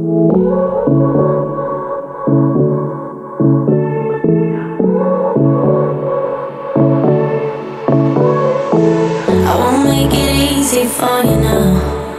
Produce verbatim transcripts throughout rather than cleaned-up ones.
I won't make it easy for you now.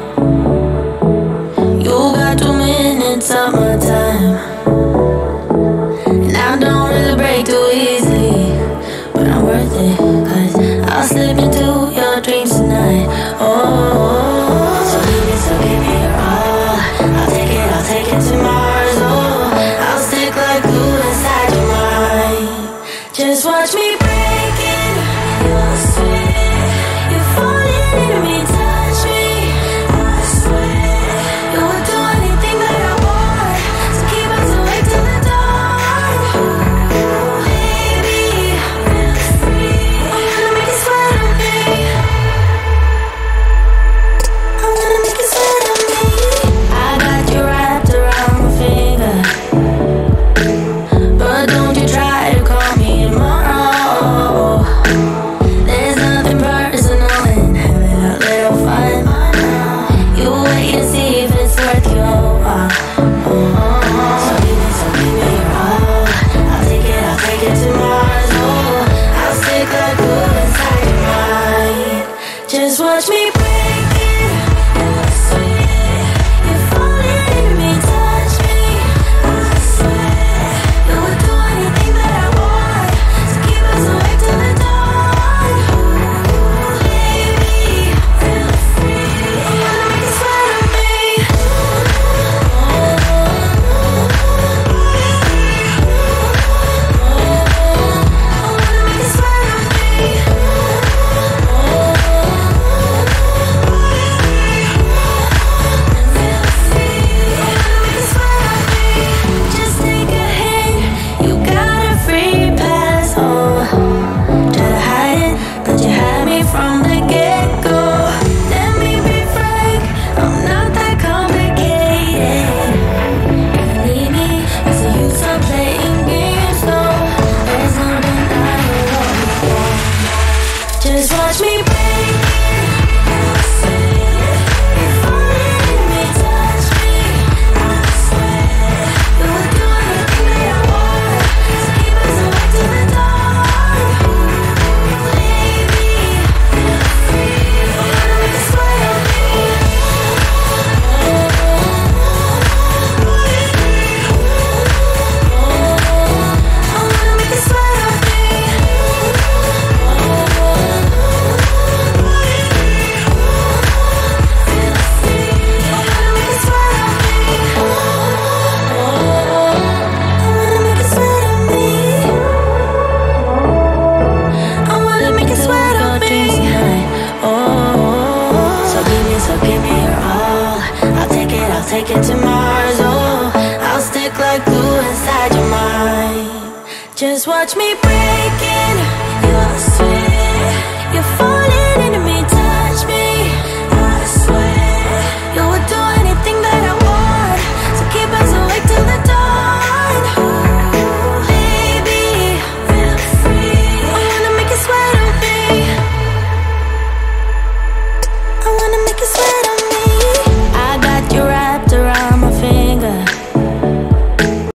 You got two minutes of my time, and I don't really break too easily, but I'm worth it, cause I'll slip into your dreams tonight. Oh, so give me, so give me your all. I'll take it, I'll take it to Mars. Oh, I'll stick like glue inside your mind. Just watch me break it. You'll swear you're falling into me, touch me. I swear you would do anything that I want, so keep us awake till the dawn. Ooh, baby, feel free. I wanna make you sweat on me. I wanna make you sweat on me. I got you wrapped around my finger, but don't you try to call me tomorrow. There's nothing personal in having a little fun. You wait and see if it's worth your while. So give me, so give me your all. I'll take it, I'll take it to Mars. Oh, I'll stick like glue inside your mind. Just watch me break it. I swear you're falling into me, touch me. I swear you would do anything that I want, so keep us awake till the dawn. Ooh, baby, feel free. I wanna make you sweat on me. I wanna make you sweat on me. Feel free. I wanna make you sweat on me. Just take a hint, you got a free pass. Oh, try to hide it, but you had me from the get-go. Let me be frank, I'm not that complicated. If you need me, it's a use of playing games, though. There's no denying what we want. Just watch me break it. I swear you're falling into me, touch me. I swear you would do anything that I want, so keep us awake till the dawn. Ooh, baby, feel free. I wanna make you sweat on me. I wanna make you sweat on me. Feel free. I wanna make you sweat on me. I wanna make you sweat on me. I wanna make you sweat on me tonight. Oh, so give me, so give me your all. I'll take it, I'll take it to